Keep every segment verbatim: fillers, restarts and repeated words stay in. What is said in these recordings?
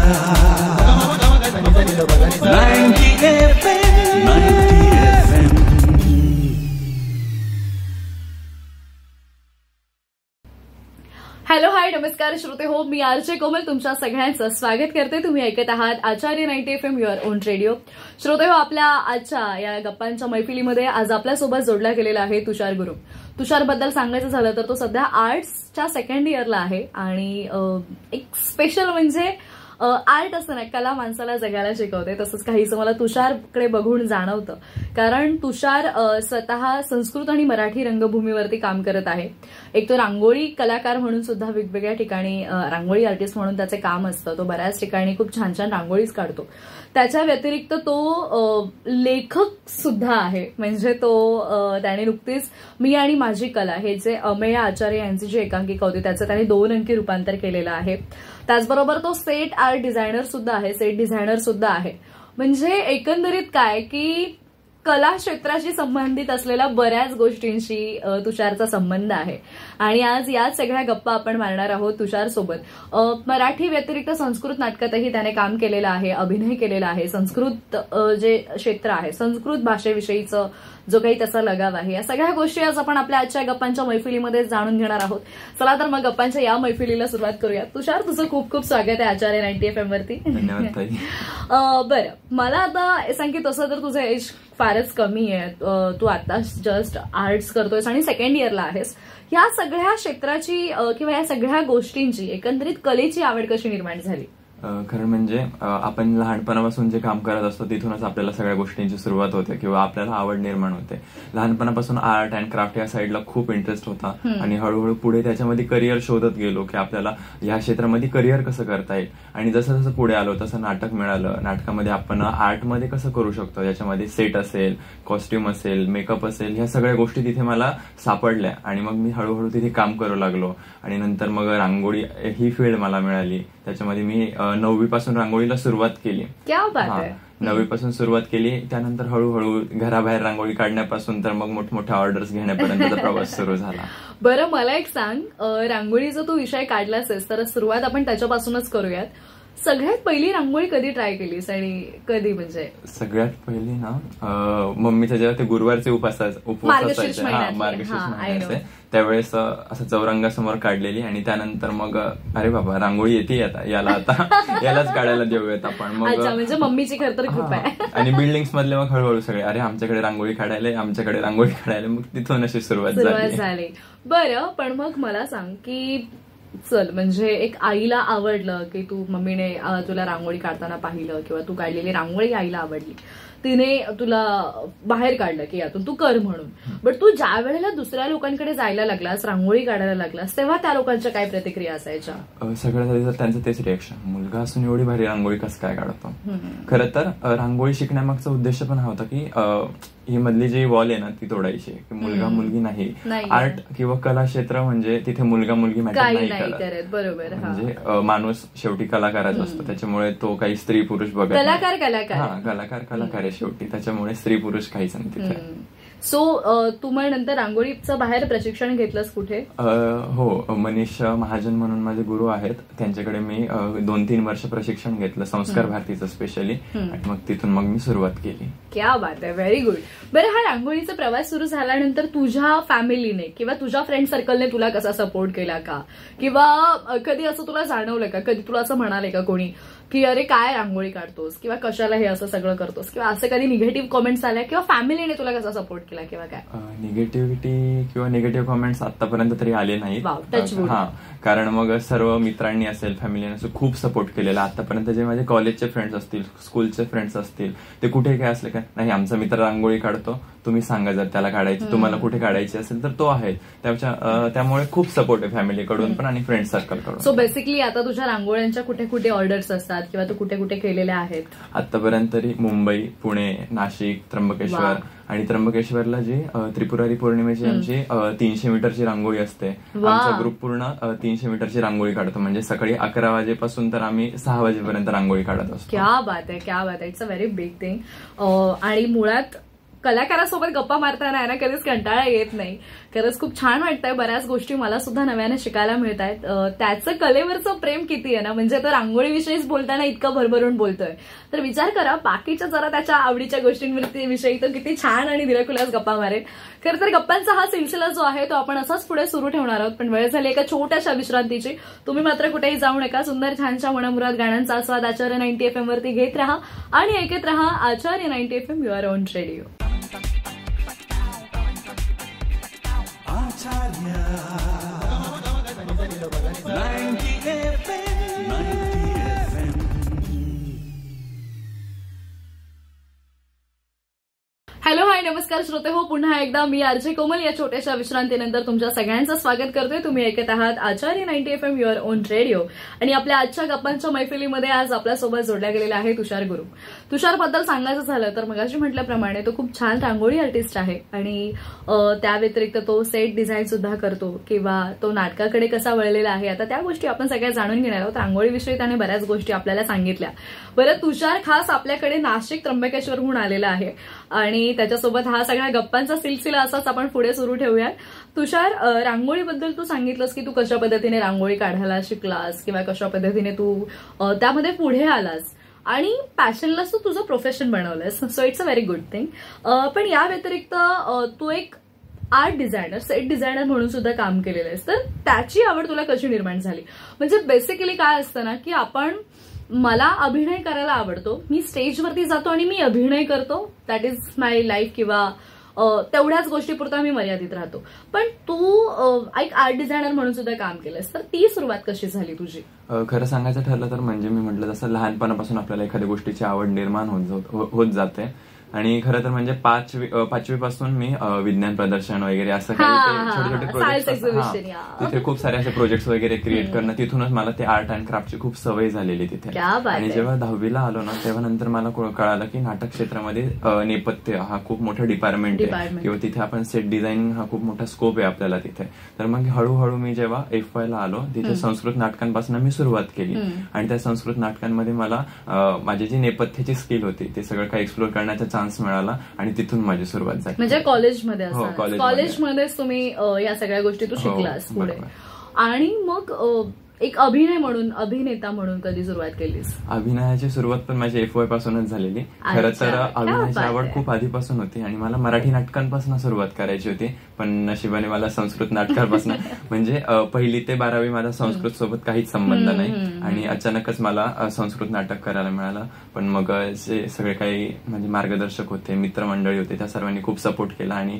Ninety F M, ninety F M. Hello hi नमस्कार श्रोते हो, मी आरजे कोमल तुमच्या सगळ्यांचं स्वागत करते. तुम्ही ऐकत आहात Acharya ninety F M your own radio. श्रोते हो, आपल्या आजच्या या गप्पांच्या मैफिलीमध्ये आज आपल्यासोबत जोडला गेलेला आहे तुषार गुरु. तुषार बद्दल सांगायचं झालं तर तो सध्या आर्ट्सच्या सेकंड इयरला आहे आणि एक स्पेशल म्हणजे आर्ट असं नाही, कला माणसाला जगायला शिकवते. तसंच काहीसं मला तुषारकडे बघून जाणवतं, कारण तुषार स्वतः संस्कृत आणि मराठी रंगभूमीवरती काम करत आहे. एक तो रांगोळी कलाकार म्हणून सुद्धा वेगवेगळ्या ठिकाणी रांगोळी आर्टिस्ट म्हणून त्याचे काम असतं. तो बऱ्याच ठिकाणी खूप छान छान रांगोळीच काढतो. त्याच्या व्यतिरिक्त तो लेखक सुद्धा आहे. म्हणजे तो त्याने नुकतीच मी आणि माझी कला हे जे अमेय आचार्य यांची जी एकांकिका होती त्याचं त्याने दोन अंकी रूपांतर केलेलं आहे. त्याचबरोबर तो सेट आर्ट डिझायनर सुद्धा आहे, सेट डिझायनर सुद्धा आहे. म्हणजे एकंदरीत काय की कला क्षेत्राशी संबंधित असलेल्या बऱ्याच गोष्टींशी तुषारचा संबंध आहे आणि आज याच सगळ्या गप्पा आपण मारणार आहोत तुषार सोबत. मराठी व्यतिरिक्त संस्कृत नाटकातही त्याने काम केलेलं आहे, अभिनय केलेला आहे. संस्कृत जे क्षेत्र आहे, संस्कृत भाषेविषयीचं जो काही त्याचा लगाव आहे, या सगळ्या गोष्टी आज आपण आपल्या आजच्या गप्पांच्या मैफिलीमध्ये जाणून घेणार आहोत. चला तर मग गप्पांच्या या मैफिलीला सुरुवात करूया. तुषार, तुझं खूप खूप स्वागत आहे आचार्य नाईंटी एफ एम वरती. बरं, मला आता सांग की तसं तर तुझं एज फारच कमी आहे. तू आता जस्ट आर्ट्स करतोयस आणि सेकंड इयरला आहेस. या सगळ्या क्षेत्राची किंवा या सगळ्या गोष्टींची एकंदरीत कलेची आवड कशी निर्माण झाली? खरं म्हणजे आपण लहानपणापासून जे काम करत असतो तिथूनच आपल्याला सगळ्या गोष्टींची सुरुवात होते किंवा आपल्याला आवड निर्माण होते. लहानपणापासून आर्ट अँड क्राफ्ट या साईडला खूप इंटरेस्ट होता आणि हळूहळू पुढे त्याच्यामध्ये करिअर शोधत गेलो की आपल्याला या क्षेत्रामध्ये करिअर कसं करता येईल. आणि जसं जसं पुढे आलो तसं नाटक मिळालं. नाटकामध्ये आपण आर्टमध्ये कसं करू शकतो, याच्यामध्ये सेट असेल, कॉस्ट्युम असेल, मेकअप असेल, ह्या सगळ्या गोष्टी तिथे मला सापडल्या आणि मग मी हळूहळू तिथे काम करू लागलो. आणि नंतर मग रांगोळी ही फील्ड मला मिळाली. त्याच्यामध्ये मी नववी पासून रांगोळीला सुरुवात केली. नववी पासून सुरुवात केली. त्यानंतर हळूहळू घराबाहेर रांगोळी काढण्यापासून तर मग मोठमोठ्या ऑर्डर्स घेण्यापर्यंतचा प्रवास सुरू झाला. बरं, मला एक सांग, रांगोळीचा तू विषय काढलाच आहेस तर सुरुवात आपण त्याच्यापासूनच करूयात. सगळ्यात पहिली रांगोळी कधी ट्राय केलीस आणि कधी? म्हणजे सगळ्यात पहिली ना मम्मीच्या जेव्हा ते गुरुवारचे उपास उपवास असायचे, हा मार्गशीर्ष महिन्याचे, त्यावेळेस असं चौरंगासमोर काढलेली. आणि त्यानंतर मग अरे बाबा रांगोळी येते आता, याला आता यालाच काढायला देऊयात आपण. मग म्हणजे मम्मीची खरं तर खूप आहे. आणि बिल्डिंग्स मधले मग हळूहळू सगळे अरे आमच्याकडे रांगोळी काढायला, आमच्याकडे रांगोळी काढायला, मग तिथून अशी सुरुवात झाली. बरं, पण मग मला सांग की चल म्हणजे एक आईला आवडलं की तू मम्मीने तुला रांगोळी काढताना पाहिलं किंवा तू काढलेली रांगोळी आईला आवडली, तिने तुला बाहेर काढलं की यातून तू कर म्हणून. बट तू ज्या वेळेला दुसऱ्या लोकांकडे जायला लागलास, रांगोळी काढायला लागलास, तेव्हा त्या लोकांच्या काय प्रतिक्रिया असायच्या? सगळ्यात आधी तर त्यांचं तेच रिएक्शन, मुलगा असून एवढी भारी रांगोळी कसं काय काढतो. खरं तर रांगोळी शिकण्यामागचा उद्देश पण हा होता की ही मधली जी वॉल आहे ना ती तोडायची. मुलगा मुलगी नाही, आर्ट किंवा कला क्षेत्र म्हणजे तिथे मुलगा मुलगी मॅटर नाही करत. बरोबर, म्हणजे माणूस शेवटी कलाकारच असतो. त्याच्यामुळे तो काही स्त्री पुरुष बघत, कलाकार कलाकार हा कलाकार कलाकार आहे शेवटी. त्याच्यामुळे स्त्री पुरुष काहीच नाही तिथे. सो तू मग नंतर रांगोळीचं बाहेर प्रशिक्षण घेतलंस कुठे? हो, मनीष महाजन म्हणून माझे गुरु आहेत, त्यांच्याकडे मी दोन तीन वर्ष प्रशिक्षण घेतलं, संस्कार भारतीचं स्पेशली. आणि मग तिथून मग मी सुरुवात केली. क्या बात आहे, व्हेरी गुड. बरं, हा रांगोळीचा प्रवास सुरू झाल्यानंतर तुझ्या फॅमिलीने किंवा तुझ्या फ्रेंड सर्कलने तुला कसा सपोर्ट केला का? किंवा कधी असं तुला जाणवलं का, कधी तुला असं म्हणाले का कोणी की अरे काय रांगोळी काढतोस किंवा कशाला हे असं सगळं करतोस, किंवा असं कधी निगेटिव्ह कॉमेंट्स आल्या किंवा फॅमिलीने तुला कसा सपोर्ट केला किंवा काय? निगेटिव्हिटी किंवा निगेटिव्ह कॉमेंट्स आतापर्यंत तरी आले नाहीत. हा, कारण मग सर्व मित्रांनी असेल, फॅमिलीने असं खूप सपोर्ट केलेला. आतापर्यंत जे माझे कॉलेजचे फ्रेंड्स असतील, स्कूलचे फ्रेंड्स असतील, ते कुठे काय असले का नाही आमचा मित्र रांगोळी काढतो, तुम्ही सांगा जर त्याला काढायची, तुम्हाला कुठे काढायची असेल तर तो आहे. त्यामुळे खूप सपोर्ट आहे फॅमिलीकडून पण आणि फ्रेंड सर्कलकडून. सो बेसिकली आता तुझ्या रांगोळ्यांच्या कुठे कुठे ऑर्डर्स असतात किंवा तू कुठे कुठे केलेल्या आहेत? आतापर्यंत तरी मुंबई, पुणे, नाशिक, त्र्यंबकेश्वर. आणि त्र्यंबकेश्वरला जी त्रिपुरारी पौर्णिमेची आमची तीनशे मीटरची रांगोळी असते, आमचा ग्रुप पूर्ण तीनशे मीटरची रांगोळी काढतो. म्हणजे सकाळी अकरा वाजेपासून तर आम्ही सहा वाजेपर्यंत रांगोळी काढत असतो. क्या बात आहे, क्या बात आहे. It's a very big thing. आणि मुळात कलाकारासोबत गप्पा मारताना ना कधीच कंटाळा येत नाही, खरंच खूप छान वाटतंय. बऱ्याच गोष्टी मला सुद्धा नव्याने शिकायला मिळत आहेत. त्याचं कलेवरचं प्रेम किती आहे ना, म्हणजे तो रांगोळीविषयीच बोलताना इतकं भरभरून बोलतोय. तर विचार करा बाकीच्या जरा त्याच्या आवडीच्या गोष्टींवरती विषयी तो किती छान आणि दिलखुलास गप्पा मारेल. खरं तर गप्पांचा हा सिलसिला जो आहे तो आपण असाच पुढे सुरू ठेवणार आहोत. पण वेळ झाली एका छोट्याशा विश्रांतीची. तुम्ही मात्र कुठेही जाऊ नका. सुंदर छानशा मनमुराद गाण्यांचा आस्वाद आचार्य नाईन्टी एफ एम वरती घेत राहा आणि ऐकत राहा Acharya ninety F M your own radio. Hello hi नमस्कार श्रोते हो, पुन्हा एकदा मी आरजे कोमल या छोट्याशा विश्रांतीनंतर तुमच्या सगळ्यांचं स्वागत करतोय. तुम्ही ऐकत आहात Acharya ninety F M your own radio आणि आपल्या आजच्या गप्पांच्या मैफिलीमध्ये आज आपल्यासोबत जोडल्या गेलेला आहे तुषार गुरु. तुषारबद्दल सांगायचं झालं तर मगाशी म्हटल्याप्रमाणे तो खूप छान रांगोळी आर्टिस्ट आहे आणि त्या व्यतिरिक्त तो सेट डिझाईन सुद्धा करतो किंवा तो नाटकाकडे कसा वळलेला आहे. आता त्या गोष्टी आपण सगळ्या जाणून घेणार आहोत. रांगोळीविषयी त्याने बऱ्याच गोष्टी आपल्याला सांगितल्या. बरं, तुषार खास आपल्याकडे नाशिक त्र्यंबकेश्वरहून आलेला आहे आणि त्याच्यासोबत हा सगळा गप्पांचा सिलसिला असाच आपण पुढे सुरू ठेवूया. तुषार, रांगोळीबद्दल तू सांगितलंस की तू कशा पद्धतीने रांगोळी काढायला शिकलास किंवा कशा पद्धतीने तू त्यामध्ये पुढे आलास आणि पॅशनलाच तू तुझं प्रोफेशन बनवलंस. So it's a very good thing. पण या व्यतिरिक्त तू एक आर्ट डिझायनर, सेट डिझायनर म्हणून सुद्धा काम केलेलं आहेस. तर त्याची आवड तुला कशी निर्माण झाली? म्हणजे बेसिकली काय असतं ना की आपण मला अभिनय करायला आवडतो, मी स्टेजवरती जातो आणि मी अभिनय करतो, दॅट इज माय लाईफ किंवा तेवढ्याच गोष्टीपुरता मी मर्यादित राहतो. पण तू एक आर्ट डिझायनर म्हणून सुद्धा काम केलंस, तर ती सुरुवात कशी झाली तुझी? खरं सांगायचं ठरलं तर म्हणजे मी म्हटलं जसं लहानपणापासून आपल्याला एखाद्या गोष्टीची आवड निर्माण होत जाते आणि खरं तर म्हणजे पाचवी पाचवी पासून मी विज्ञान प्रदर्शन वगैरे असं काही छोटे छोटे प्रोजेक्ट, तिथे खूप सारे असे प्रोजेक्ट्स वगैरे क्रिएट करणं, तिथूनच मला ते आर्ट अँड क्राफ्टची खूप सवय झालेली तिथे. आणि जेव्हा दहावीला आलो ना तेव्हा नंतर मला कळालं की नाटक क्षेत्रामध्ये नेपथ्य हा खूप मोठा डिपार्टमेंट आहे किंवा तिथे आपण सेट डिझायनिंग हा खूप मोठा स्कोप आहे आपल्याला तिथे. तर मग हळूहळू मी जेव्हा एफ वाय ला आलो तिथे संस्कृत नाटकांपासून मी सुरुवात केली आणि त्या संस्कृत नाटकांमध्ये मला माझी जी नेपथ्याची स्किल होती ते सगळं काही एक्सप्लोर करण्याचा चान्स मिळाला आणि तिथून माझी सुरुवात झाली. म्हणजे कॉलेजमध्ये कॉलेजमध्येच तुम्ही या सगळ्या गोष्टी तू शिकलास पुढे. आणि मग एक अभिनय म्हणून, अभिनेता म्हणून कधी सुरुवात केलीस? अभिनयाची सुरुवात पण माझी एफ वाय पासूनच झालेली. खरं तर अभिनयाची आवड खूप आधीपासून होती आणि मला मराठी नाटकांपासून सुरुवात करायची होती, पण नशिबाने मला संस्कृत नाटकांपासून म्हणजे पहिली ते बारावी माझा संस्कृत सोबत काहीच संबंध नाही आणि अचानकच मला संस्कृत नाटक करायला मिळालं. पण मग जे सगळे काही म्हणजे मार्गदर्शक होते, मित्रमंडळी होते, त्या सर्वांनी खूप सपोर्ट केला आणि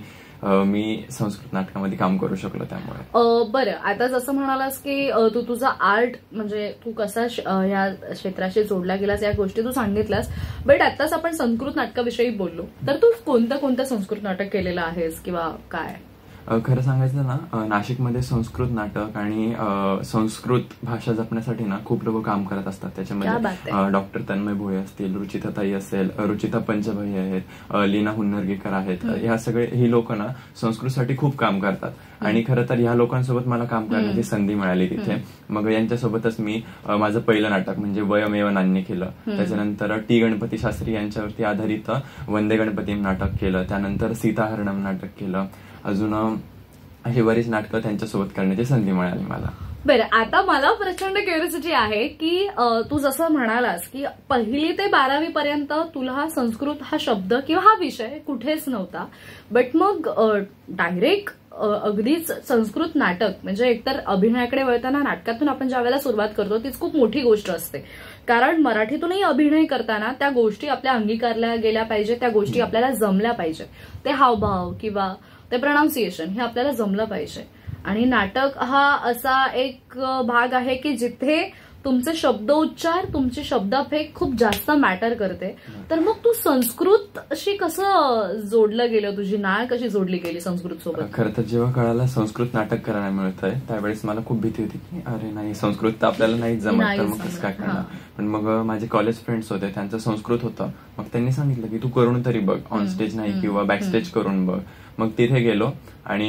मी संस्कृत नाटकामध्ये काम करू शकलो. त्यामुळे बरं, आता जसं म्हणालास की तू तुझा आर्ट म्हणजे तू कसा या क्षेत्राशी जोडला गेलास या गोष्टी तू सांगितल्यास, बट आताच आपण संस्कृत नाटकाविषयी बोललो, तर तू कोणतं कोणतं संस्कृत नाटक केलेलं आहेस किंवा काय? खरं सांगायचं ना, नाशिकमध्ये संस्कृत नाटक आणि संस्कृत भाषा जपण्यासाठी ना खूप लोक काम करत असतात. त्याच्यामध्ये डॉक्टर तन्मय भोळे असतील, रुचिता ताई असेल, रुचिता पंचभाई आहेत, लीना हुन्नरगेकर आहेत, ह्या सगळे ही लोक ना संस्कृतसाठी खूप काम करतात आणि खरं तर ह्या लोकांसोबत मला काम करण्याची संधी मिळाली तिथे. मग यांच्यासोबतच मी माझं पहिलं नाटक म्हणजे वयमेव नान्य केलं. त्याच्यानंतर टी गणपती शास्त्री यांच्यावरती आधारित वंदे गणपती नाटक केलं. त्यानंतर सीताहरणम नाटक केलं. अजून अशी बरीच नाटकं त्यांच्यासोबत करण्याची संधी मिळाली मला. बरं, आता मला प्रचंड क्युरिओसिटी आहे की तू जसं म्हणालास की पहिली ते बारावी पर्यंत तुला हा संस्कृत हा शब्द किंवा हा विषय कुठेच नव्हता, बट मग डायरेक्ट अगदीच संस्कृत नाटक म्हणजे एकतर अभिनयाकडे वळताना नाटकातून आपण ज्या वेळेला सुरुवात करतो तीच खूप मोठी गोष्ट असते. कारण मराठीतूनही अभिनय करताना त्या गोष्टी आपल्या अंगीकारल्या गेल्या पाहिजे, त्या गोष्टी आपल्याला जमल्या पाहिजे, ते हावभाव किंवा ते प्रोनाऊन्सिएशन हे आपल्याला जमलं पाहिजे. आणि नाटक हा असा एक भाग आहे की जिथे तुमचे शब्द उच्चार, तुमची शब्दाफेक खूप जास्त मॅटर करते. तर मग तू संस्कृत अशी कसं जोडलं गेलं, तुझी नाळ कशी जोडली गेली संस्कृत सोबत? खरं तर जेव्हा कळाला संस्कृत नाटक करायला मिळत आहे त्यावेळेस मला खूप भीती होती की अरे नाही, संस्कृत तर आपल्याला नाही जमत, तर मग कसं काय करणार. पण मग माझे कॉलेज फ्रेंड्स होते, त्यांचं संस्कृत होतं. मग त्यांनी सांगितलं की तू करून तरी बघ, ऑन स्टेज नाही किंवा बॅक स्टेज करून बघ. मग तिथे गेलो आणि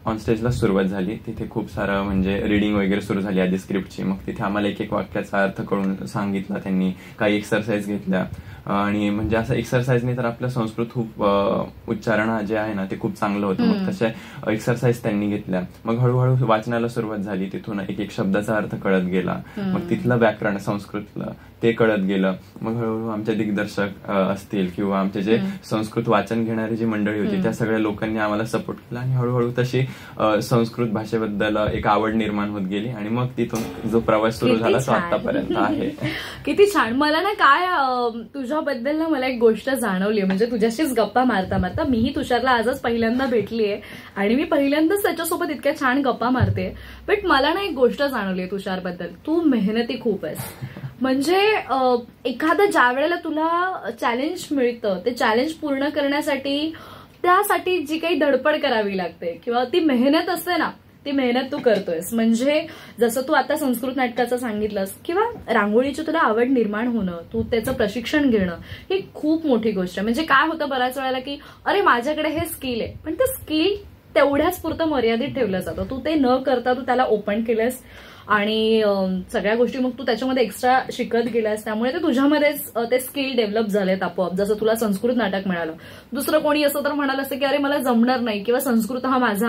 ऑन स्टेजला सुरुवात झाली. तिथे खूप सारं म्हणजे रिडिंग वगैरे सुरू झाली आधी स्क्रिप्टची. मग तिथे आम्हाला एक एक वाक्याचा अर्थ कळून सांगितला त्यांनी. काही एक्सरसाइज घेतल्या आणि म्हणजे असं एक्सरसाइजने तर आपलं संस्कृत खूप उच्चारण जे आहे ना ते खूप चांगलं होतं. मग तशा एक्सरसाइज त्यांनी घेतल्या. मग हळूहळू वाचनाला सुरुवात झाली. तिथून एक एक शब्दाचा अर्थ कळत गेला. मग तिथलं व्याकरण संस्कृतलं ते कळत गेलं. मग हळूहळू आमचे दिग्दर्शक असतील किंवा आमचे जे संस्कृत वाचन घेणारी जी मंडळी होती त्या सगळ्या लोकांनी आम्हाला सपोर्ट केला आणि हळूहळू तशी संस्कृत भाषेबद्दल एक आवड निर्माण होत गेली आणि मग तिथून जो प्रवास सुरू झाला तो आतापर्यंत आहे. किती छान. मला ना काय तुझ्याबद्दल ना मला एक गोष्ट जाणवली. म्हणजे तुझ्याशीच गप्पा मारता मारता मीही तुषारला आजच पहिल्यांदा भेटलीये आणि मी पहिल्यांदाच त्याच्यासोबत इतक्या छान गप्पा मारते. बट मला ना एक गोष्ट जाणवली तुषारबद्दल. तू मेहनती खूप आहेस. म्हणजे एखादं ज्या वेळेला तुला चॅलेंज मिळतं ते चॅलेंज पूर्ण करण्यासाठी त्यासाठी जी काही धडपड करावी लागते किंवा ती मेहनत असते ना ती मेहनत तू करतोयस. म्हणजे जसं तू आता संस्कृत नाटकाचं सांगितलंस किंवा रांगोळीची तुला आवड निर्माण होणं, तू त्याचं प्रशिक्षण घेणं ही खूप मोठी गोष्ट आहे. म्हणजे काय होतं बऱ्याच वेळेला की अरे माझ्याकडे हे स्किल आहे पण ते स्किल तेवढ्याच पुरतं मर्यादित ठेवलं जातं. तू ते न करता तू त्याला ओपन केलंस आणि सगळ्या गोष्टी मग तू त्याच्यामध्ये एक्स्ट्रा शिकत गेलास. त्यामुळे ते तुझ्यामध्येच ते स्किल डेव्हलप झालेत आपोआप. जसं तुला संस्कृत नाटक मिळालं. दुसरं कोणी असं तर म्हणाल असतं की अरे मला जमणार नाही किंवा संस्कृत हा माझा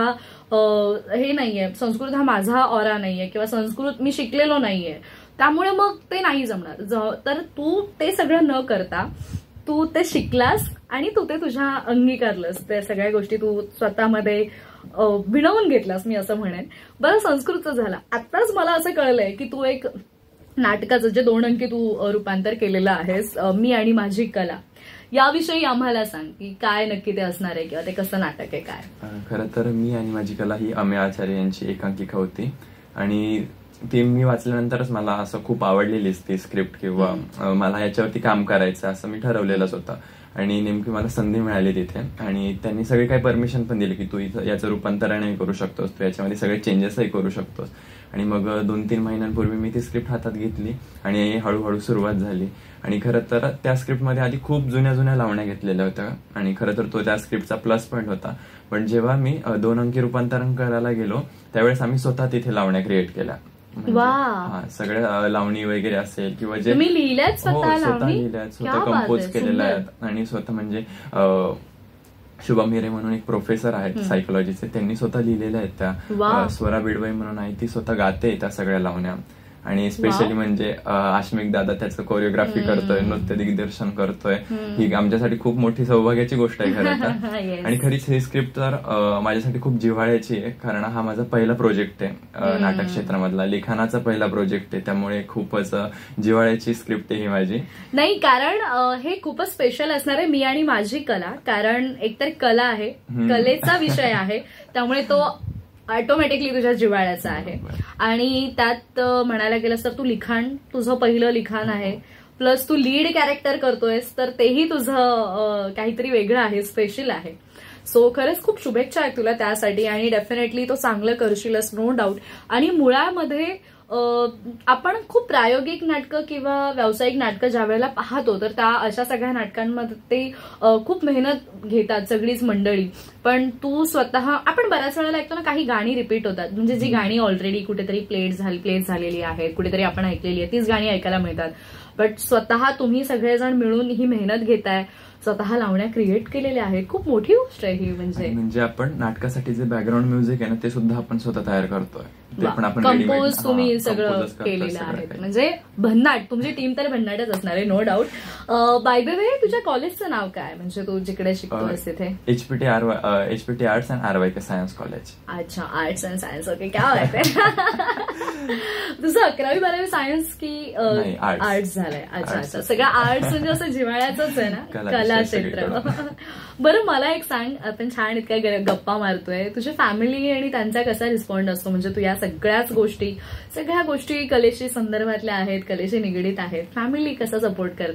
हे नाहीये, संस्कृत हा माझा ऑरा नाहीये किंवा संस्कृत मी शिकलेलो नाहीये त्यामुळे मग ते नाही जमणार. तर तू ते सगळं न करता तू ते शिकलास आणि तू ते तुझ्या अंगीकारलंस. त्या सगळ्या गोष्टी तू स्वतःमध्ये भिनवून घेतलास मी असं म्हणेन. बरं संस्कृतचं झालं. आत्ताच मला असं कळलंय की तू एक नाटकाचं जे दोन अंकी तू रूपांतर केलेलं आहेस मी आणि माझी कला याविषयी आम्हाला सांग की काय नक्की ते असणार आहे किंवा ते कसं नाटक आहे काय. खरं तर मी आणि माझी कला ही अमेय आचार्य यांची एकांकिका होती आणि ती मी वाचल्यानंतरच मला असं खूप आवडलेलीच ती स्क्रिप्ट किंवा मला याच्यावरती काम करायचं असं मी ठरवलेलंच होतं. आणि नेमकी मला संधी मिळाली तिथे आणि त्यांनी सगळे काही परमिशन पण दिले की तू याचं रूपांतरणही करू शकतोस, तू याच्यामध्ये सगळे चेंजेसही करू शकतोस. आणि मग दोन तीन महिन्यांपूर्वी मी ती स्क्रिप्ट हातात घेतली आणि हळूहळू सुरुवात झाली. आणि खरं तर त्या स्क्रिप्टमध्ये आधी खूप जुन्या जुन्या लावण्या घेतलेल्या होत्या आणि खरं तर तो त्या स्क्रिप्टचा प्लस पॉईंट होता. पण जेव्हा मी दोन अंकी रूपांतरण करायला गेलो त्यावेळेस आम्ही स्वतः तिथे लावण्या क्रिएट केल्या. हा सगळ्या लावणी वगैरे असेल किंवा जे लिहिल्यात स्वतः लिहिल्यात स्वतः कंपोज केलेल्या आहेत आणि स्वतः म्हणजे शुभम हिरे म्हणून एक प्रोफेसर आहेत सायकोलॉजीचे त्यांनी स्वतः लिहिलेल्या आहेत त्या. स्वरा बिडवाई म्हणून आहे ती स्वतः गाते त्या सगळ्या लावण्या. आणि स्पेशली म्हणजे आश्मिक दादा त्याचं कोरिओग्राफी करतोय, नृत्य दिग्दर्शन करतोय. ही आमच्यासाठी खूप मोठी सौभाग्याची गोष्ट आहे खरं तर. आणि खरीच ही स्क्रिप्ट तर माझ्यासाठी खूप जिव्हाळ्याची आहे कारण हा माझा पहिला प्रोजेक्ट आहे नाटक क्षेत्रामधला, लिखाणाचा पहिला प्रोजेक्ट आहे. त्यामुळे खूपच जिव्हाळ्याची स्क्रिप्ट आहे ही माझी. नाही कारण हे खूपच स्पेशल असणार आहे मी आणि माझी कला. कारण एकतर कला आहे, कलेचा विषय आहे त्यामुळे तो ऑटोमॅटिकली तुझ्या जिव्हाळ्याचा आहे. आणि त्यात म्हणायला गेलं तर तू लिखाण तुझं पहिलं लिखाण आहे प्लस तू लीड कॅरेक्टर करतोयस तर तेही तुझं काहीतरी वेगळं आहे, स्पेशल आहे. सो खरंच खूप शुभेच्छा आहेत तुला त्यासाठी आणि डेफिनेटली तो चांगलं करशीलच नो डाऊट. आणि मुळामध्ये आपण खूप प्रायोगिक नाटकं किंवा व्यावसायिक नाटकं ज्या वेळेला पाहतो तर त्या अशा सगळ्या नाटकांमध्ये ते खूप मेहनत घेतात सगळीच मंडळी. पण तू स्वतः आपण बऱ्याच वेळेला ऐकतो ना काही गाणी रिपीट होतात म्हणजे जी गाणी ऑलरेडी कुठेतरी प्लेट झाली प्लेस झालेली आहेत, कुठेतरी आपण ऐकलेली आहे तीच गाणी ऐकायला मिळतात. बट स्वतः तुम्ही सगळेजण मिळून ही मेहनत घेताय, स्वतः लावण्या क्रिएट केलेल्या आहेत, खूप मोठी गोष्ट आहे ही. म्हणजे म्हणजे आपण नाटकासाठी जे बॅकग्राऊंड म्युझिक आहे ना ते सुद्धा आपण स्वतः तयार करतोय. ते पण आपण कंपोज तुम्ही सगळं केलेलं आहे. म्हणजे भन्नाट तुमची टीम तर भन्नाटच असणार आहे no doubt. By the way तुझ्या कॉलेजचं नाव काय म्हणजे तू जिकडे शिकतोस तिथे? HPT R HPT arts and R Y K science college. अच्छा आर्ट्स अँड सायन्स. ओके क्या बात आहे. तुझं अकरावी बारावी सायन्स की आर्ट्स झालंय? अच्छा अच्छा सगळं आर्ट्स म्हणजे असं जिव्हाळ्याचंच आहे ना कला क्षेत्र. बरं मला एक सांग आपण छान इतक्या गप्पा मारतोय तुझ्या फॅमिली आणि त्यांचा कसा रिस्पॉन्ड असतो? म्हणजे तू या सगळ्याच गोष्टी सगळ्या गोष्टी कलेशी संदर्भातल्या आहेत, कलेशी निगडीत आहेत, फॅमिली कसा सपोर्ट करते?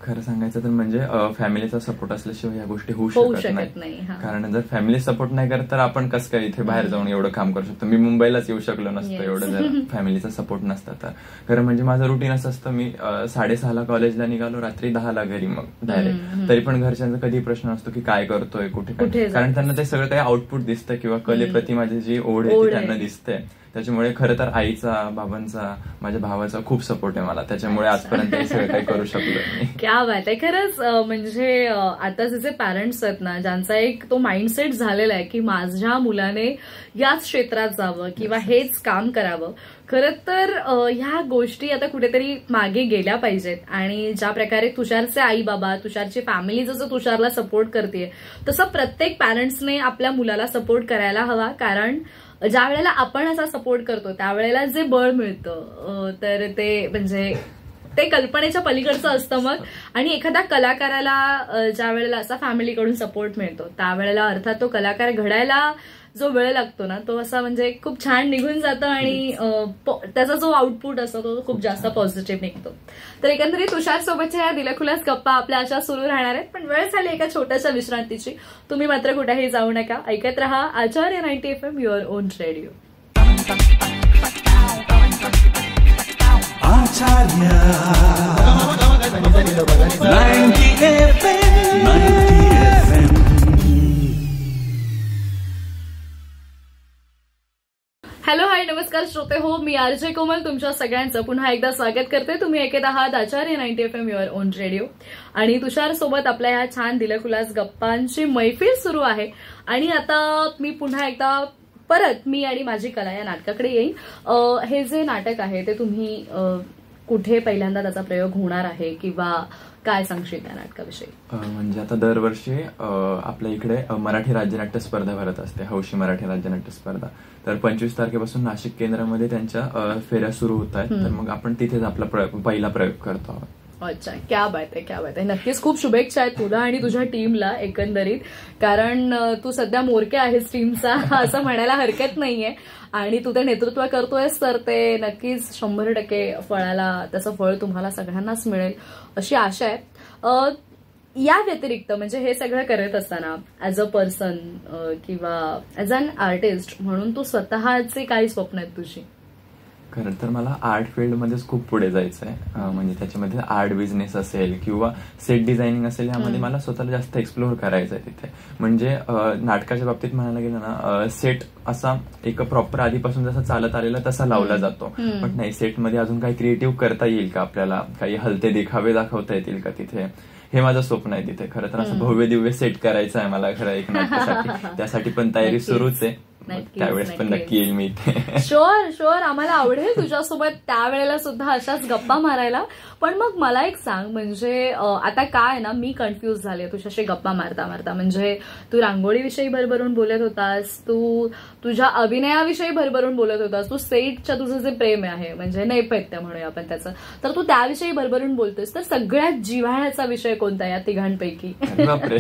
खरं सांगायचं तर म्हणजे फॅमिलीचा सपोर्ट असल्याशिवाय या गोष्टी होऊ होऊ शकत शकत नाही. नाही. कारण जर फॅमिली सपोर्ट नाही करत तर आपण कसं काय इथे बाहेर जाऊन एवढं काम करू शकतो. मी मुंबईलाच येऊ शकलो नसतो Yes. एवढं जर फॅमिलीचा सपोर्ट नसता तर. खरं म्हणजे माझं रुटीन असं असतं, मी साडेसहाला कॉलेजला निघालो, रात्री दहाला घरी मग डायरेक्ट. तरी पण घरच्यांचा कधी प्रश्न असतो की काय करतोय, कुठे कुठे काय, कारण त्यांना ते सगळं काही आउटपुट दिसतं किंवा कलेप्रती माझी जी ओढ आहे ओढ ती आहे. त्यांना दिसते. त्याच्यामुळे खरं तर आईचा, बाबांचा, माझ्या भावाचा खूप सपोर्ट आहे मला. त्याच्यामुळे आजपर्यंत हे सगळं काही करू शकलो मी. क्या बात आहे. खरंच अं, म्हणजे अं, आता जे पॅरेंट्स आहेत ना, ज्यांचा एक तो माइंडसेट झालेला आहे की माझ्या मुलाने याच क्षेत्रात जावं किंवा हेच काम करावं, खरं तर अं, ह्या गोष्टी आता कुठेतरी मागे गेल्या पाहिजेत. आणि ज्या प्रकारे तुषारचे आई बाबा, तुषारची फॅमिली जसं तुषारला सपोर्ट करते, तसं प्रत्येक पॅरेंट्सने आपल्या मुलाला सपोर्ट करायला हवा. कारण ज्या वेळेला आपण असा सपोर्ट करतो त्यावेळेला जे बळ मिळतं तर ते म्हणजे ते कल्पनेच्या पलीकडचं असतं मग. आणि एखाद्या कलाकाराला ज्या वेळेला असा फॅमिलीकडून सपोर्ट मिळतो त्यावेळेला अर्थात तो कलाकार घडायला जो वेळ लागतो ना तो असा म्हणजे खूप छान निघून जातं आणि त्याचा जो आउटपुट असतो तो खूप जास्त पॉझिटिव्ह निघतो. तर एकंदरीत तुषार सोबतच्या या दिलखुलास गप्पा आपल्या अशा सुरू राहणार आहेत, पण वेळ झाली एका छोट्याशा विश्रांतीची. तुम्ही मात्र कुठेही जाऊ नका, ऐकत रहा Acharya ninety F M, your own radio. Acharya ninety F M, ninety F M. Hello, hi, नमस्कार श्रोते हो, मी आरजे कोमल तुमच्या सगळ्यांचं पुन्हा एकदा स्वागत करते. तुम्ही ऐकत आहात Acharya ninety F M, your own radio. आणि तुषार सोबत आपल्या ह्या छान दिलखुलास गप्पांची मैफिल सुरू आहे. आणि आता मी पुन्हा एकदा परत मी आणि माझी कला या नाटकाकडे येईन. हे जे नाटक आहे ते तुम्ही कुठे पहिल्यांदा त्याचा प्रयोग होणार आहे किंवा काय सांगशील त्या नाटकाविषयी? म्हणजे आता दरवर्षी आपल्या इकडे मराठी राज्यनाट्य स्पर्धा भरत असते, हौशी मराठी राज्यनाट्य स्पर्धा. तर पंचवीस तारखेपासून नाशिक केंद्रामध्ये त्यांच्या फेऱ्या सुरू होत आहेत. तर मग आपण तिथेच आपला पहिला प्रयोग करतो आहोत. अच्छा, क्या बात आहे, क्या बात आहे. नक्कीच खूप शुभेच्छा आहेत तुला आणि तुझ्या टीमला एकंदरीत, कारण तू सध्या मोरक्या आहेस टीमचा असं म्हणायला हरकत नाहीये. आणि तू ते नेतृत्व करतोयस तर ते नक्कीच शंभर टक्के फळाला त्याचं फळ तुम्हाला सगळ्यांनाच मिळेल अशी आशा आहे. या व्यतिरिक्त म्हणजे हे सगळं करत असताना ऍज अ पर्सन किंवा ऍज अन आर्टिस्ट म्हणून तू स्वतःचे काही स्वप्न आहेत तुझी? खरं तर मला आर्ट फील्डमध्येच खूप पुढे जायचं आहे. म्हणजे त्याच्यामध्ये आर्ट बिझनेस असेल किंवा सेट डिझायनिंग असेल, यामध्ये मला स्वतःला जास्त एक्सप्लोर करायचं आहे तिथे. म्हणजे नाटकाच्या बाबतीत म्हणायला गेलं ना, सेट असा एक प्रॉपर आधीपासून जसा चालत आलेला तसा लावला जातो, पण नाही, सेटमध्ये अजून काही क्रिएटिव्ह करता येईल का, आपल्याला काही हलते देखावे दाखवता येतील का तिथे, हे माझं स्वप्न आहे तिथे. खरं तर असं भव्य दिव्य सेट करायचं आहे मला खरं एक नाटकासाठी. त्यासाठी पण तयारी सुरूच आहे. त्यावेळेस पण नक्की येईल मी इथे. शुअर शुअर आम्हाला आवडेल तुझ्यासोबत त्यावेळेला सुद्धा अशाच गप्पा मारायला. पण मग मला एक सांग, म्हणजे आता काय ना, मी कन्फ्युज झाले तुझ्याशी गप्पा मारता मारता. म्हणजे तू रांगोळीविषयी भरभरून बोलत होतास, तू तुझ्या अभिनयाविषयी भरभरून बोलत होतास, तू सेटच्या तुझं जे प्रेम आहे म्हणजे नैपथ्य म्हणूया आपण त्याचं, तर तू त्याविषयी भरभरून बोलतोस. तर सगळ्यात जिव्हाळ्याचा विषय कोणता या तिघांपैकी? बापरे.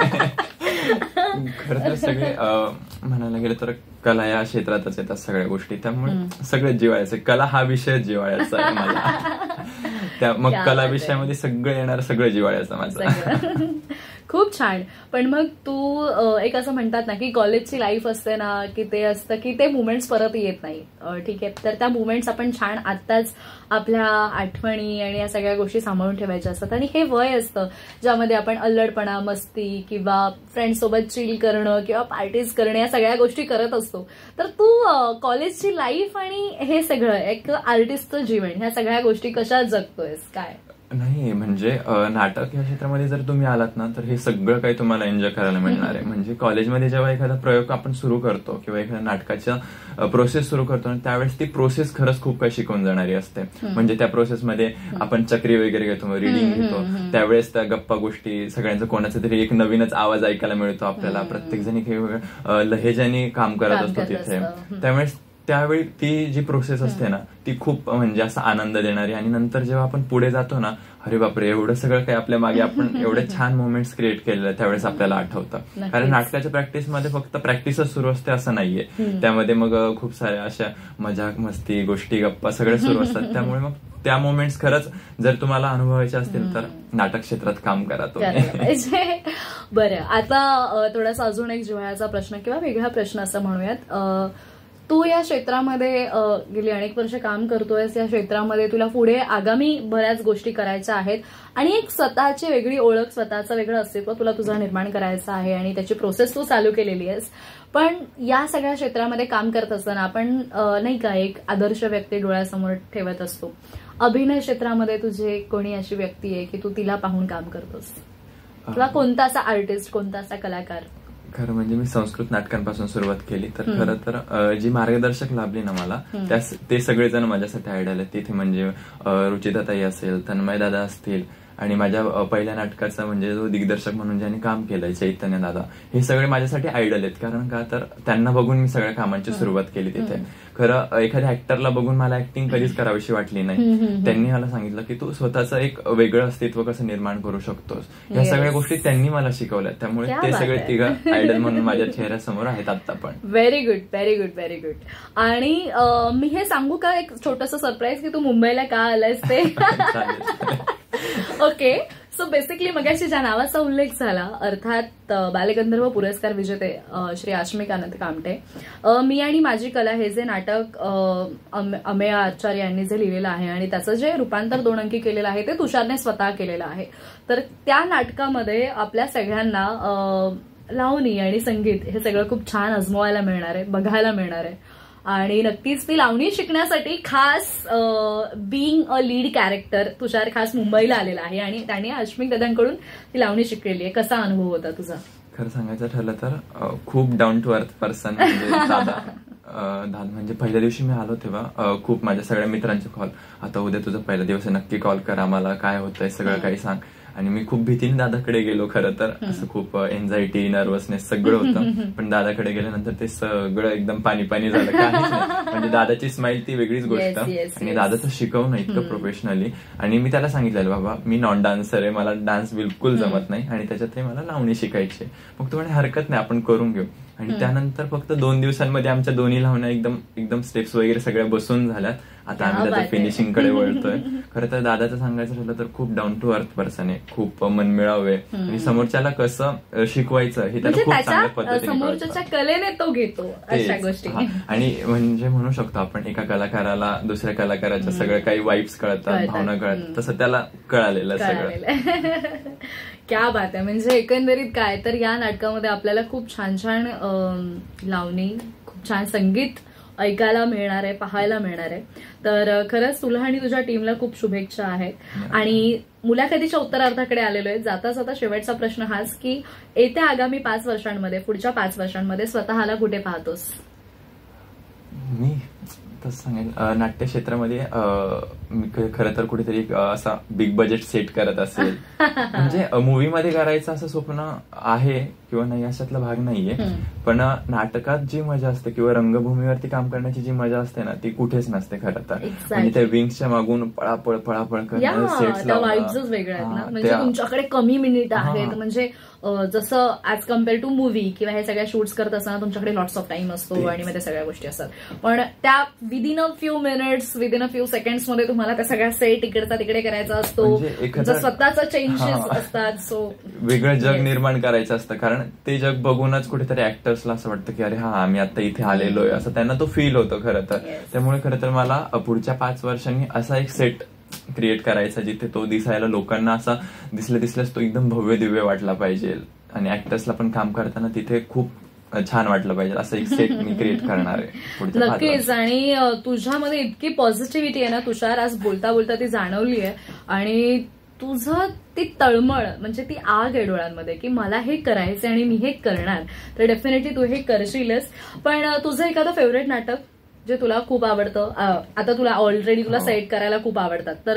खरं तर सगळे म्हणायला गेलं तर कला या क्षेत्रातच येतात सगळ्या गोष्टी, त्यामुळे सगळं जिव्हाळ्याचं. कला हा विषय जिव्हाळ्याचा आहे मला. त्या मग कला विषयामध्ये सगळं येणार, सगळं जिव्हाळ्याचं माझं. खूप छान. पण मग तू एक असं म्हणतात ना की कॉलेजची लाईफ असते ना, की ते असतं की ते मुवमेंट्स परत येत नाही, ठीक आहे, तर त्या मुवमेंट्स आपण छान आत्ताच आपल्या आठवणी आणि या सगळ्या गोष्टी सांभाळून ठेवायच्या असतात. आणि हे वय असतं ज्यामध्ये आपण अल्लडपणा, मस्ती किंवा फ्रेंड्ससोबत चिल करणं किंवा पार्टीज करणं या सगळ्या गोष्टी करत असतो. तर तू कॉलेजची लाईफ आणि हे सगळं एक आर्टिस्टचं जीवन, ह्या सगळ्या गोष्टी कशा जगतोयस काय? नाही, म्हणजे नाटक या क्षेत्रामध्ये जर तुम्ही आलात ना तर हे सगळं काही तुम्हाला एन्जॉय करायला मिळणार आहे. म्हणजे कॉलेजमध्ये जेव्हा एखादा प्रयोग आपण सुरू करतो किंवा एखाद्या नाटकाच्या प्रोसेस सुरू करतो ना, त्यावेळेस ती प्रोसेस खरंच खूप काही शिकवून जाणारी असते. म्हणजे त्या प्रोसेसमध्ये आपण चक्री वगैरे घेतो, रिडिंग घेतो, त्यावेळेस त्या गप्पा गोष्टी सगळ्यांचा कोणाचा तरी एक नवीनच आवाज ऐकायला मिळतो आपल्याला. प्रत्येक जणी लहेजाने काम करत असतो तिथे, त्यावेळेस त्यावेळी ती जी प्रोसेस असते ना ती खूप म्हणजे असं आनंद देणारी. आणि नंतर जेव्हा आपण पुढे जातो ना, अरे बापरे एवढं सगळं काही आपल्या मागे आपण एवढे छान मोमेंट्स क्रिएट केलेले त्यावेळेस आपल्याला आठवतं. कारण नाटकाच्या प्रॅक्टिसमध्ये फक्त प्रॅक्टिसच सुरू असते असं नाहीये, त्यामध्ये मग खूप साऱ्या अशा मजाक मस्ती गोष्टी गप्पा सगळे सुरू असतात. त्यामुळे मग त्या मोमेंट्स खरंच जर तुम्हाला अनुभवायचे असतील तर नाटक क्षेत्रात काम करा तुम्ही. बरं, आता थोडासा अजून एक जिव्हाळ्याचा प्रश्न किंवा वेगळा प्रश्न असं म्हणूयात. तू या क्षेत्रामध्ये गेली अनेक वर्ष काम करतोयस, या क्षेत्रामध्ये तुला पुढे आगामी बऱ्याच गोष्टी करायच्या आहेत आणि एक स्वतःची वेगळी ओळख, स्वतःचं वेगळं अस्तित्व तुला तुझं निर्माण करायचं आहे आणि त्याची प्रोसेस तू चालू केलेली आहेस. पण या सगळ्या क्षेत्रामध्ये काम करत असताना आपण नाही का एक आदर्श व्यक्ती डोळ्यासमोर ठेवत असतो. अभिनय क्षेत्रामध्ये तुझे कोणी अशी व्यक्ती आहे की तू तिला पाहून काम करतोस, किंवा कोणता असा आर्टिस्ट, कोणता असा कलाकार? खरं म्हणजे मी संस्कृत नाटकांपासून सुरुवात केली तर खरं तर जी मार्गदर्शक लाभली ना मला त्या ते सगळेजण माझ्यासाठी आयडल आहेत. तिथे म्हणजे रुचिताताई असेल, तन्मय दादा असतील आणि माझ्या पहिल्या नाटकाचा म्हणजे जो दिग्दर्शक म्हणून ज्यांनी काम केलंय चैतन्य दादा, हे सगळे माझ्यासाठी आयडल आहेत. कारण का तर त्यांना बघून मी सगळ्या कामांची सुरुवात केली तिथे. खरं एखाद्या ऍक्टरला बघून मला ऍक्टिंग कधीच करावीशी वाटली नाही. त्यांनी मला सांगितलं की तू स्वतःचं एक वेगळं अस्तित्व कसं निर्माण करू शकतोस, या सगळ्या गोष्टी त्यांनी मला शिकवल्या. त्यामुळे ते सगळे तिघं आयडल म्हणून माझ्या चेहऱ्यासमोर आहेत आता पण. Very good, very good, very good. आणि मी हे सांगू का एक छोटंसं सरप्राईज की तू मुंबईला का आलायस ते? ओके, सो बेसिकली मगाशी ज्या नावाचा उल्लेख झाला अर्थात बालगंधर्व पुरस्कार विजेते श्री आश्मिक आनंद कामटे, मी आणि माझी कला हे जे नाटक अमेय आचार्य यांनी जे लिहिलेलं आहे आणि त्याचं जे रूपांतर दोन अंकी केलेलं आहे ते तुषारने स्वतः केलेलं आहे. तर त्या नाटकामध्ये आपल्या सगळ्यांना लावणी आणि संगीत हे सगळं खूप छान अजमावायला मिळणार आहे, बघायला मिळणार आहे. आणि नक्कीच ती लावणी शिकण्यासाठी खास being a lead character Tushar खास मुंबईला आलेला आहे आणि त्याने आश्मिक दादांकडून ती लावणी शिकलेली आहे. कसा अनुभव होता तुझा? खरं सांगायचं ठरलं तर खूप डाऊन टू अर्थ पर्सन म्हणजे दादा. म्हणजे पहिल्या दिवशी मी आलो तेव्हा खूप माझ्या सगळ्या मित्रांचे कॉल, आता उद्या तुझा पहिला दिवस आहे, नक्की कॉल करा मला, काय होतंय सगळं काही सांग. आणि मी खूप भीतीने दादाकडे गेलो. खरं तर असं खूप एन्झायटी, नर्वसनेस सगळं होतं. पण दादाकडे गेल्यानंतर ते सगळं एकदम पाणी पाणी झालं. काहीच नाही, म्हणजे दादाची स्माईल ती वेगळीच गोष्ट. आणि दादाचं शिकवणं इतकं प्रोफेशनली. आणि मी त्याला सांगितलेलं बाबा मी नॉन डान्सर आहे, मला डान्स बिलकुल जमत नाही आणि त्याच्यातही मला लावणी शिकायची. मग तो म्हणे हरकत नाही आपण करून घेऊ. आणि त्यानंतर फक्त दोन दिवसांमध्ये आमच्या दोन्ही लावण्या एकदम एकदम स्टेप्स वगैरे सगळ्या बसून झाल्यात. आता आम्ही त्याच्या फिनिशिंग कडे वळतोय. खरं तर दादाचं सांगायचं ठरलं तर खूप डाऊन टू अर्थ पर्सन आहे, खूप मनमिळाव आहे आणि समोरच्याला कसं शिकवायचं हे त्याला खूप चांगल्या पद्धतीने समोरच्या कलेने तो घेतो अशा गोष्टी. आणि म्हणजे म्हणू शकतो आपण एका कलाकाराला दुसऱ्या कलाकाराच्या सगळं काही वाईब्स कळतात, भावना कळतात, तसं त्याला कळालेलं सगळं. क्या बात आहे. म्हणजे एकंदरीत काय तर या नाटकामध्ये आपल्याला खूप छान छान लावणी, खूप छान संगीत ऐकायला मिळणार आहे, पाहायला मिळणार आहे. तर खरंच तुला आणि तुझ्या टीमला खूप शुभेच्छा आहेत. आणि मुलाखतीच्या उत्तरार्धाकडे आलेलो आहे. जाता जाता शेवटचा प्रश्न हाच की येत्या आगामी पाच वर्षांमध्ये, पुढच्या पाच वर्षांमध्ये स्वतःला कुठे पाहतोस? मी तसं सांगेल नाट्य क्षेत्रामध्ये मी खरं तर कुठेतरी असा बिग बजेट सेट करत असेल. म्हणजे मूवीमध्ये करायचं असं स्वप्न आहे किंवा नाही अशातला भाग नाहीये. पण नाटकात जी मजा असते किंवा रंगभूमीवरती काम करण्याची जी मजा असते ना ती कुठेच नसते खरं तर. म्हणजे त्या विंग्सच्या मागून पळापळ पळापळ करणं, सेट्स लावणं वेगळ्या आहेत ना. म्हणजे तुमच्याकडे कमी मिनिट आहेत, म्हणजे जसं ऍज कम्पेअर टू मूवी किंवा हे सगळ्या शूट्स करत असताना तुमच्याकडे लॉट्स ऑफ टाइम असतो आणि मग त्या सगळ्या गोष्टी असतात. पण त्या within a few minutes, within a few seconds मध्ये तुम्हाला त्या सगळ्या सेट इकडचा तिकडे करायचा असतो, स्वतःचा चेंजेस असतात. सो वेगळं जग निर्माण करायचं असतं. कारण ते जग बघूनच कुठेतरी ऍक्टर्सला असं वाटतं की अरे हा आम्ही आता इथे आलेलो आहे, असं त्यांना तो फील होतो खरं तर. त्यामुळे खरं तर मला पुढच्या पाच वर्षांनी असा एक सेट क्रिएट करायचा जिथे तो दिसायला लोकांना असा दिसल्या दिसल्यास तो एकदम भव्य दिव्य वाटला पाहिजे आणि ऍक्टर्सला पण काम करताना तिथे खूप छान वाटलं पाहिजे असं एक सेट मी क्रिएट करणार आहे. नक्कीच. आणि तुझ्यामध्ये इतकी पॉझिटिव्हिटी आहे ना तुषार, आज बोलता बोलता ती जाणवली आहे. आणि तुझं ती तळमळ म्हणजे ती आग आहे डोळ्यांमध्ये की मला हे करायचं आणि मी हे करणार. तर डेफिनेटली तू हे करशीलच. पण तुझं एखादं फेवरेट नाटक जे तुला खूप आवडतं? आता तुला ऑलरेडी तुला सेट करायला खूप आवडतात, तर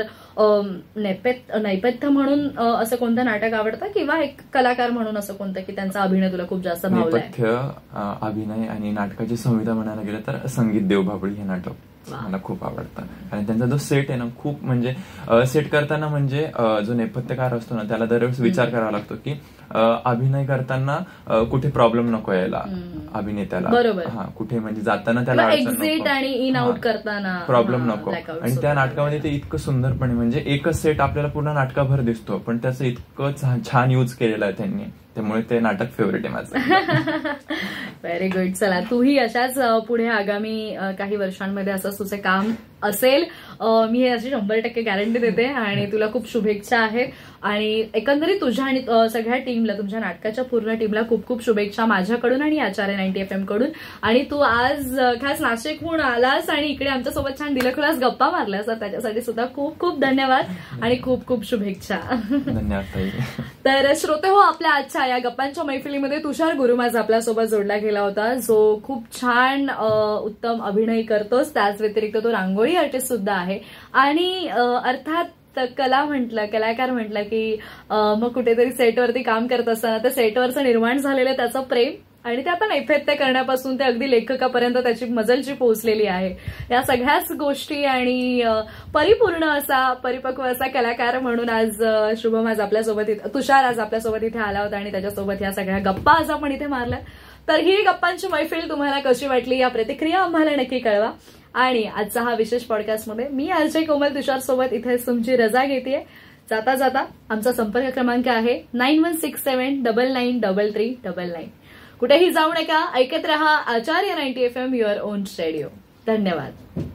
नैपथ्य नैपथ्य म्हणून असं कोणतं नाटक आवडतं किंवा एक कलाकार म्हणून असं कोणतं की त्यांचा अभिनय तुला खूप जास्त भावलाय? नेपथ्य, अभिनय आणि नाटकाची संहिता म्हणायला गेलं तर संगीत देवबाभळी हे नाटक मला खूप आवडतं. आणि त्यांचा जो सेट आहे ना, खूप म्हणजे सेट करताना म्हणजे जो नेपथ्यकार असतो ना त्याला दरवेळेस विचार करावा लागतो की अभिनय करताना कुठे प्रॉब्लेम नको यायला अभिनेत्याला. बरोबर. हा, कुठे म्हणजे जाताना त्याला एक्झिट आणि इन आउट करताना प्रॉब्लेम नको. आणि त्या नाटकामध्ये ते इतकं सुंदरपणे म्हणजे एकच सेट आपल्याला पूर्ण नाटकाभर दिसतो, पण त्याचं इतकं छान यूज केलेलं आहे त्यांनी, त्यामुळे ते नाटक फेवरेट आहे माझं. Very good. चला, तूही अशाच पुढे आगामी काही वर्षांमध्ये असंच तुझे काम असेल, मी हे अशी शंभर टक्के गॅरंटी देते. आणि तुला खूप शुभेच्छा आहेत. आणि एकंदरीत तुझ्या आणि सगळ्या टीमला, तुमच्या नाटकाच्या पूर्ण टीमला खूप खूप शुभेच्छा माझ्याकडून आणि आचार्य नाईन्टी एफ एम कडून. आणि तू आज खास नाशिकहून आलास आणि इकडे आमच्यासोबत छान दिलखुलास गप्पा मारल्यास, तर त्याच्यासाठी सुद्धा खूप खूप धन्यवाद आणि खूप खूप शुभेच्छा. धन्यवाद. तर श्रोते हो, आपल्या आजच्या या गप्पांच्या मैफिलीमध्ये तुषार गुरुमाज आपल्यासोबत जोडला गेला होता, जो खूप छान उत्तम अभिनय करतोच. त्याच व्यतिरिक्त तो रांगोळी आर्टिस्ट सुद्धा आहे. आणि अर्थात कला म्हटलं, कलाकार म्हटलं की मग कुठेतरी सेटवरती काम करत असताना त्या सेटवरचं निर्माण झालेलं त्याचं प्रेम आणि ते आता नैपथ्य करण्यापासून ते अगदी लेखकापर्यंत त्याची मजलची पोहोचलेली आहे. या सगळ्याच गोष्टी आणि परिपूर्ण असा, परिपक्व असा कलाकार म्हणून आज शुभम आज आपल्यासोबत, तुषार आज आपल्यासोबत इथे आला होता आणि त्याच्यासोबत या सगळ्या गप्पा आज आपण इथे मारल्या. तर ही गप्पांची मैफिल तुम्हाला कशी वाटली या प्रतिक्रिया आम्हाला नक्की कळवा. आणि आजचा हा विशेष पॉडकास्टमध्ये मी आरजे कोमल तुषार सोबत इथे तुमची रजा घेतेय. जाता जाता आमचा संपर्क क्रमांक आहे nine one six seven double nine double three double nine. कुठेही जाऊ नका, ऐकत रहा Acharya ninety F M, your own radio. धन्यवाद.